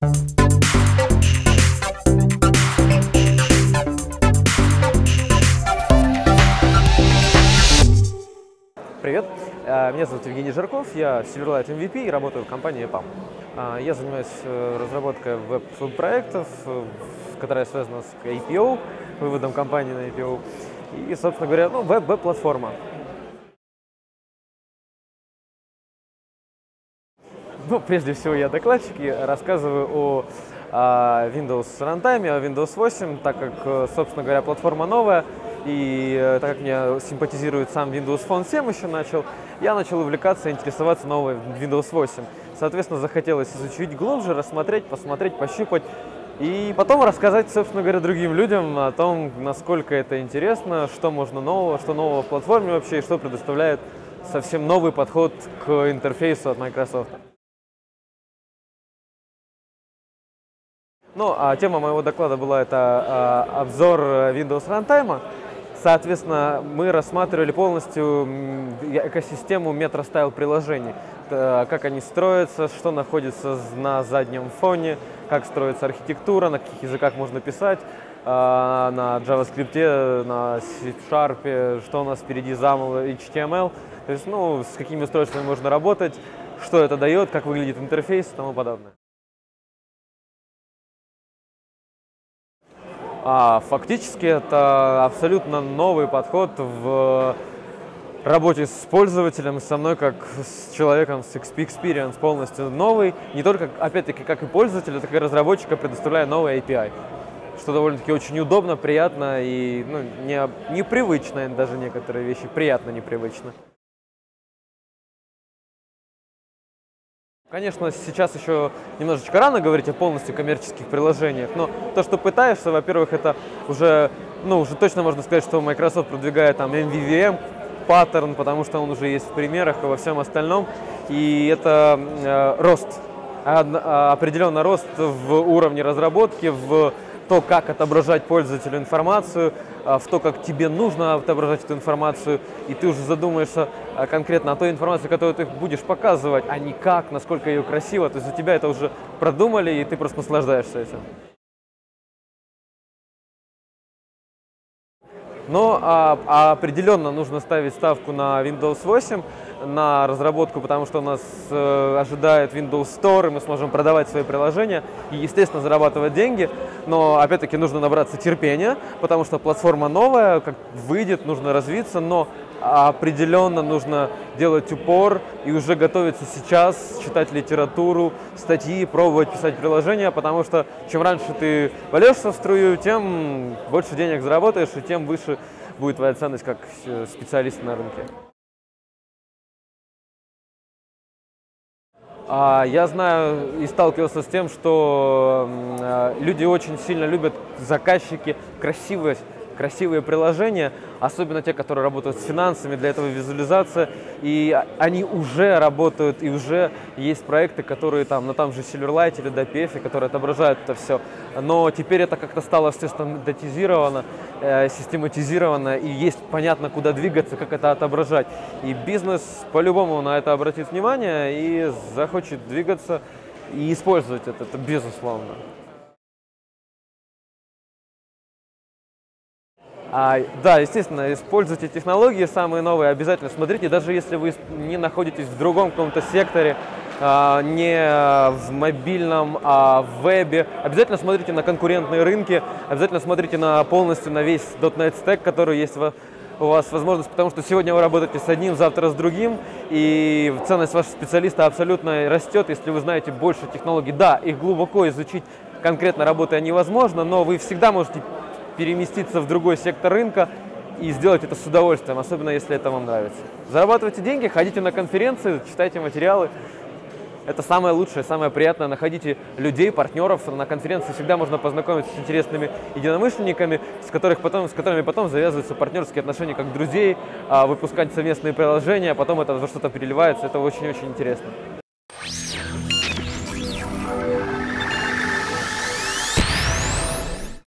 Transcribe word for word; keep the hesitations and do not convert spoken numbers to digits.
Привет, меня зовут Евгений Жарков, я Silverlight эм ви пи и работаю в компании ЭПАМ. Я занимаюсь разработкой веб-проектов, которая связана с ай пи о, выводом компании на ай пи о и, собственно говоря, ну, веб-платформа. Ну, прежде всего, я докладчик и рассказываю о, о Windows Runtime, о Windows восемь, так как, собственно говоря, платформа новая, и так как мне симпатизирует сам Windows Phone семь еще начал, я начал увлекаться и интересоваться новой Windows восемь. Соответственно, захотелось изучить глубже, рассмотреть, посмотреть, пощупать, и потом рассказать, собственно говоря, другим людям о том, насколько это интересно, что можно нового, что нового в платформе вообще, и что предоставляет совсем новый подход к интерфейсу от Microsoft. Ну, а тема моего доклада была это а, обзор Windows Runtime. Соответственно, мы рассматривали полностью экосистему MetroStyle приложений, как они строятся, что находится на заднем фоне, как строится архитектура, на каких языках можно писать, на JavaScript, на C-Sharp, что у нас впереди замл, эйч ти эм эл, то есть, ну, с какими устройствами можно работать, что это дает, как выглядит интерфейс и тому подобное. А фактически это абсолютно новый подход в работе с пользователем, со мной как с человеком с икс пи Experience полностью новый, не только, опять-таки, как и пользователя, так и разработчика, предоставляя новый эй пи ай, что довольно-таки очень удобно, приятно и ну, не, непривычно, даже некоторые вещи, приятно непривычно. Конечно, сейчас еще немножечко рано говорить о полностью коммерческих приложениях, но то, что пытаешься, во-первых, это уже, ну, уже точно можно сказать, что Microsoft продвигает там эм ви ви эм паттерн, потому что он уже есть в примерах и во всем остальном, и это э, рост, определенно рост в уровне разработки, в то, как отображать пользователю информацию, в то, как тебе нужно отображать эту информацию, и ты уже задумаешься конкретно о той информации, которую ты будешь показывать, а не как, насколько ее красиво. То есть у тебя это уже продумали, и ты просто наслаждаешься этим. Но а, а определенно нужно ставить ставку на Windows восемь, на разработку, потому что у нас э, ожидает Windows Store, и мы сможем продавать свои приложения и, естественно, зарабатывать деньги. Но, опять-таки, нужно набраться терпения, потому что платформа новая, как выйдет, нужно развиться, но определенно нужно делать упор и уже готовиться сейчас, читать литературу, статьи, пробовать писать приложения, потому что чем раньше ты вольешься в струю, тем больше денег заработаешь, и тем выше будет твоя ценность как специалиста на рынке. Я знаю и сталкивался с тем, что люди очень сильно любят, заказчики, красивые, красивые приложения, особенно те, которые работают с финансами, для этого визуализация, и они уже работают, и уже есть проекты, которые там, на том же Silverlight или ди пи эф, которые отображают это все, но теперь это как-то стало все стандартизировано, э, систематизировано, и есть понятно, куда двигаться, как это отображать, и бизнес по-любому на это обратит внимание и захочет двигаться и использовать это, это безусловно. А, да, естественно, используйте технологии самые новые, обязательно смотрите, даже если вы не находитесь в другом каком-то секторе, а, не в мобильном, а в вебе, обязательно смотрите на конкурентные рынки, обязательно смотрите на полностью на весь .дот нет стек, который есть у вас возможность, потому что сегодня вы работаете с одним, завтра с другим, и ценность вашего специалиста абсолютно растет, если вы знаете больше технологий. Да, их глубоко изучить, конкретно работая невозможно, но вы всегда можете переместиться в другой сектор рынка и сделать это с удовольствием, особенно если это вам нравится. Зарабатывайте деньги, ходите на конференции, читайте материалы. Это самое лучшее, самое приятное. Находите людей, партнеров. На конференции всегда можно познакомиться с интересными единомышленниками, с, которых потом, с которыми потом завязываются партнерские отношения как друзей, выпускать совместные приложения, а потом это во что-то переливается. Это очень-очень интересно.